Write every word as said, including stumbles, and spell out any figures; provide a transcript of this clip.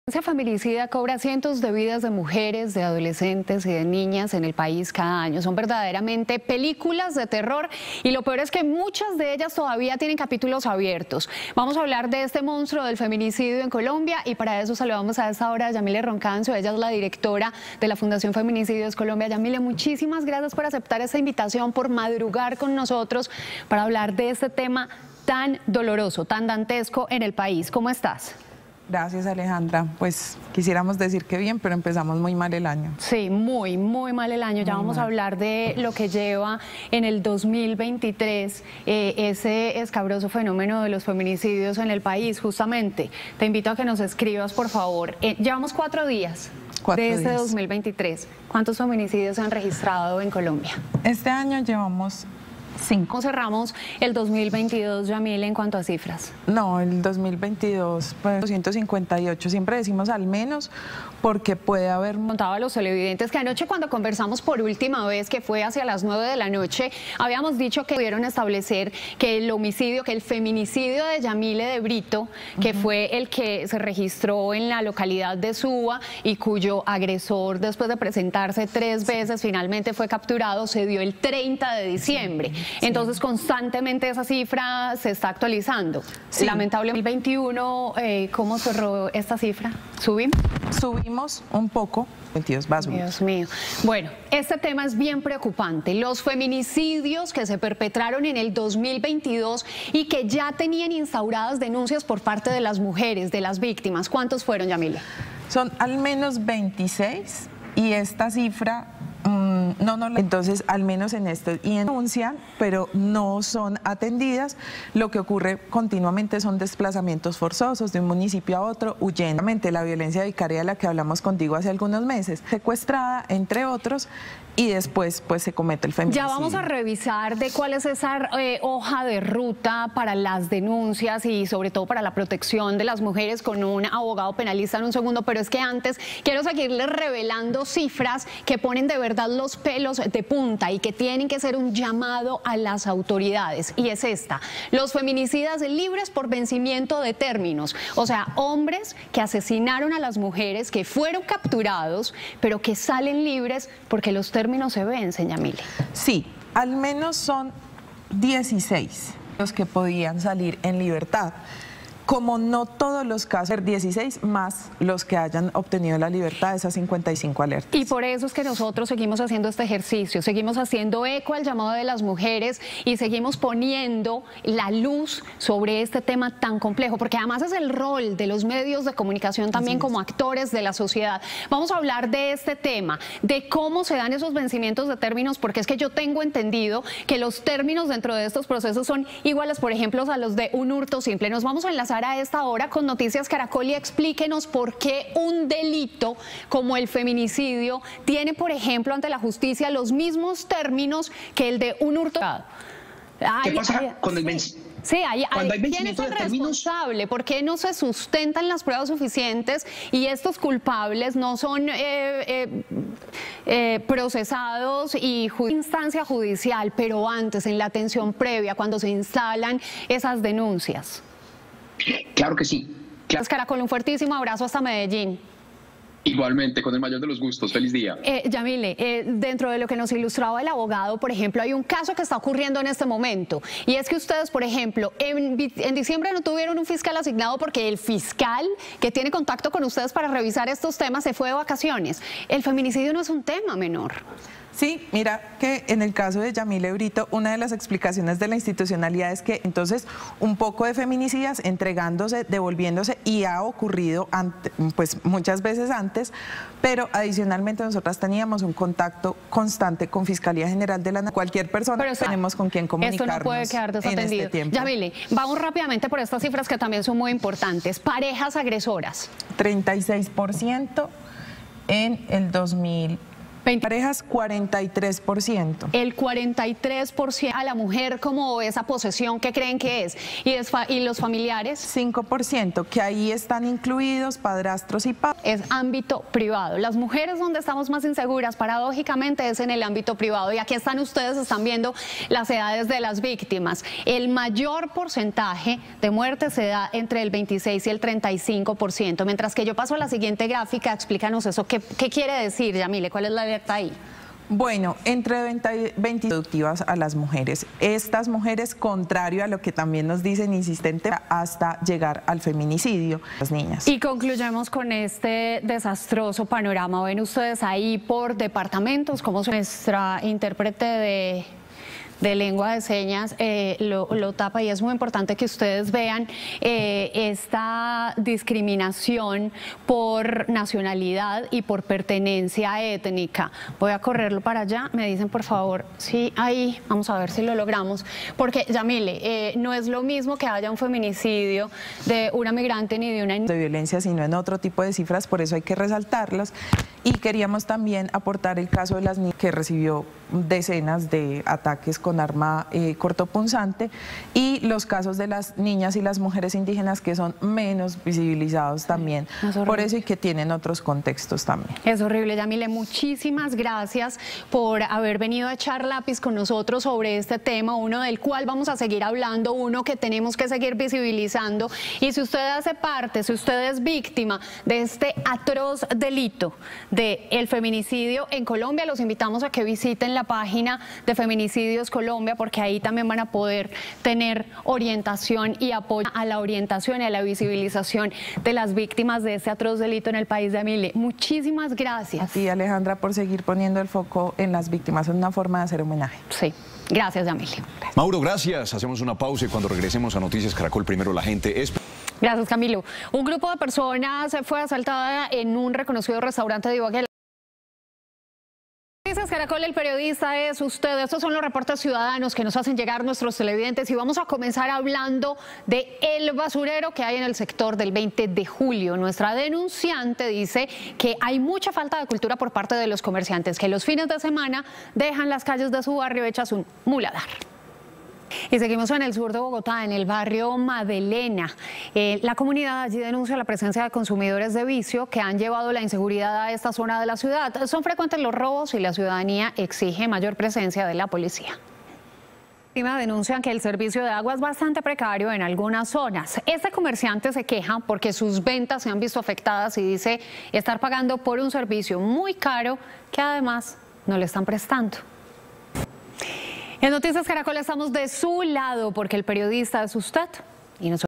La violencia feminicida cobra cientos de vidas de mujeres, de adolescentes y de niñas en el país cada año. Son verdaderamente películas de terror y lo peor es que muchas de ellas todavía tienen capítulos abiertos. Vamos a hablar de este monstruo del feminicidio en Colombia y para eso saludamos a esta hora a Yamile Roncancio. Ella es la directora de la Fundación Feminicidios Colombia. Yamile, muchísimas gracias por aceptar esta invitación, por madrugar con nosotros para hablar de este tema tan doloroso, tan dantesco en el país. ¿Cómo estás? Gracias, Alejandra. Pues quisiéramos decir que bien, pero empezamos muy mal el año. Sí, muy, muy mal el año. Ya muy vamos mal. a hablar de lo que lleva en el dos mil veintitrés eh, ese escabroso fenómeno de los feminicidios en el país, justamente. Te invito a que nos escribas, por favor. Eh, llevamos cuatro días cuatro de este días. dos mil veintitrés. ¿Cuántos feminicidios se han registrado en Colombia? Este año llevamos cinco. ¿Cómo cerramos el dos mil veintidós, Yamile, en cuanto a cifras? No, el dos mil veintidós, pues doscientos cincuenta y ocho, siempre decimos al menos, porque puede haber... Contaba a los televidentes que anoche cuando conversamos por última vez, que fue hacia las nueve de la noche, habíamos dicho que pudieron establecer que el homicidio, que el feminicidio de Yamile de Brito, que uh-huh. fue el que se registró en la localidad de Suba y cuyo agresor, después de presentarse tres veces, finalmente fue capturado, se dio el treinta de diciembre. Sí. Entonces, constantemente esa cifra se está actualizando. Sí. Lamentablemente, el veintiuno, eh, ¿cómo cerró esta cifra? ¿Subimos? Subimos un poco. veintidós, va a subir. Dios mío. Bueno, este tema es bien preocupante. Los feminicidios que se perpetraron en el dos mil veintidós y que ya tenían instauradas denuncias por parte de las mujeres, de las víctimas. ¿Cuántos fueron, Yamile? Son al menos veintiséis y esta cifra... No, no, entonces al menos en esto y denuncian, pero no son atendidas. Lo que ocurre continuamente son desplazamientos forzosos de un municipio a otro, huyendo. La violencia vicaria de la que hablamos contigo hace algunos meses, secuestrada, entre otros, y después pues se comete el feminicidio. Ya vamos a revisar de cuál es esa eh, hoja de ruta para las denuncias y sobre todo para la protección de las mujeres con un abogado penalista en un segundo, pero es que antes quiero seguirles revelando cifras que ponen de verdad los pelos de punta y que tienen que ser un llamado a las autoridades, y es esta: los feminicidas libres por vencimiento de términos, o sea, hombres que asesinaron a las mujeres, que fueron capturados, pero que salen libres porque los términos se vencen, Yamile. Sí, al menos son dieciséis los que podían salir en libertad. Como no todos los casos, dieciséis más los que hayan obtenido la libertad, esas cincuenta y cinco alertas. Y por eso es que nosotros seguimos haciendo este ejercicio, seguimos haciendo eco al llamado de las mujeres y seguimos poniendo la luz sobre este tema tan complejo, porque además es el rol de los medios de comunicación también como actores de la sociedad. Vamos a hablar de este tema, de cómo se dan esos vencimientos de términos, porque es que yo tengo entendido que los términos dentro de estos procesos son iguales, por ejemplo, a los de un hurto simple. Nos vamos a enlazar a esta hora con Noticias Caracol y explíquenos por qué un delito como el feminicidio tiene, por ejemplo, ante la justicia los mismos términos que el de un hurto. ¿Qué ay, pasa ay, con el vencimiento? Sí, hay, Cuando hay, hay ¿quién es el de términos? responsable? ¿Por qué no se sustentan las pruebas suficientes y estos culpables no son eh, eh, eh, procesados y ju instancia judicial, pero antes, en la atención previa, cuando se instalan esas denuncias? Claro que sí. Claro. Caracol, un fuertísimo abrazo hasta Medellín. Igualmente, con el mayor de los gustos. Feliz día. Eh, Yamile, eh, dentro de lo que nos ilustraba el abogado, por ejemplo, hay un caso que está ocurriendo en este momento, y es que ustedes, por ejemplo, en, en diciembre no tuvieron un fiscal asignado porque el fiscal que tiene contacto con ustedes para revisar estos temas se fue de vacaciones. El feminicidio no es un tema menor. Sí, mira que en el caso de Yamile Brito, una de las explicaciones de la institucionalidad es que entonces un poco de feminicidas entregándose, devolviéndose, y ha ocurrido ante, pues muchas veces antes, pero adicionalmente nosotras teníamos un contacto constante con Fiscalía General de la Nación. Cualquier persona pero, tenemos con quien comunicarnos. Esto no puede quedar desatendido. En este tiempo. Yamile, vamos rápidamente por estas cifras que también son muy importantes. Parejas agresoras. treinta y seis por ciento en el dos mil veinte parejas, cuarenta y tres por ciento. El cuarenta y tres por ciento a la mujer como esa posesión que creen que es. ¿Y, es fa y los familiares? cinco por ciento, que ahí están incluidos padrastros y padres. Es ámbito privado. Las mujeres donde estamos más inseguras, paradójicamente, es en el ámbito privado. Y aquí están ustedes, están viendo las edades de las víctimas. El mayor porcentaje de muertes se da entre el veintiséis y el treinta y cinco por ciento. Mientras que yo paso a la siguiente gráfica, explícanos eso. ¿Qué, qué quiere decir, Yamile? ¿Cuál es la alerta ahí? Bueno, entre veinte, veinte productivas a las mujeres. Estas mujeres, contrario a lo que también nos dicen insistente, hasta llegar al feminicidio, las niñas. Y concluyamos con este desastroso panorama. Ven ustedes ahí por departamentos, como nuestra intérprete de... de lengua de señas eh, lo, lo tapa, y es muy importante que ustedes vean eh, esta discriminación por nacionalidad y por pertenencia étnica. Voy a correrlo para allá, me dicen por favor, sí, ahí, vamos a ver si lo logramos, porque Yamile, eh, no es lo mismo que haya un feminicidio de una migrante ni de una... de violencia, sino en otro tipo de cifras, por eso hay que resaltarlas. Y queríamos también aportar el caso de las niñas que recibió decenas de ataques con arma eh, cortopunzante, y los casos de las niñas y las mujeres indígenas, que son menos visibilizados también, por eso, y que tienen otros contextos también. Es horrible, Yamile, muchísimas gracias por haber venido a echar lápiz con nosotros sobre este tema, uno del cual vamos a seguir hablando, uno que tenemos que seguir visibilizando. Y si usted hace parte, si usted es víctima de este atroz delito del feminicidio en Colombia, los invitamos a que visiten la página de Feminicidios Colombia, porque ahí también van a poder tener orientación y apoyo a la orientación y a la visibilización de las víctimas de este atroz delito en el país. de Yamile, muchísimas gracias. A ti, Alejandra, por seguir poniendo el foco en las víctimas. Es una forma de hacer homenaje. Sí, gracias, Yamile. Mauro, gracias. Hacemos una pausa y cuando regresemos a Noticias Caracol, primero la gente es... Gracias, Camilo. Un grupo de personas fue asaltada en un reconocido restaurante de Ibagué. Noticias Caracol, el periodista es usted. Estos son los reportes ciudadanos que nos hacen llegar nuestros televidentes, y vamos a comenzar hablando de el basurero que hay en el sector del veinte de julio. Nuestra denunciante dice que hay mucha falta de cultura por parte de los comerciantes, que los fines de semana dejan las calles de su barrio hechas un muladar. Y seguimos en el sur de Bogotá, en el barrio Madelena. Eh, la comunidad allí denuncia la presencia de consumidores de vicio que han llevado la inseguridad a esta zona de la ciudad. Son frecuentes los robos y la ciudadanía exige mayor presencia de la policía. Denuncian que el servicio de agua es bastante precario en algunas zonas. Este comerciante se queja porque sus ventas se han visto afectadas y dice estar pagando por un servicio muy caro que además no le están prestando. En Noticias Caracol estamos de su lado porque el periodista es usted y nosotros.